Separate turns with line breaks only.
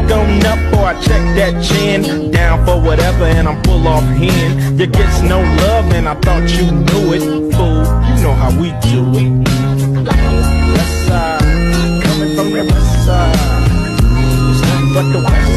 back on up or I check that chin. Down for whatever and I'm full off hand. You gets no love and I thought you knew it. Fool, you know how we do it. West side, coming from the west side. It's nothing but the west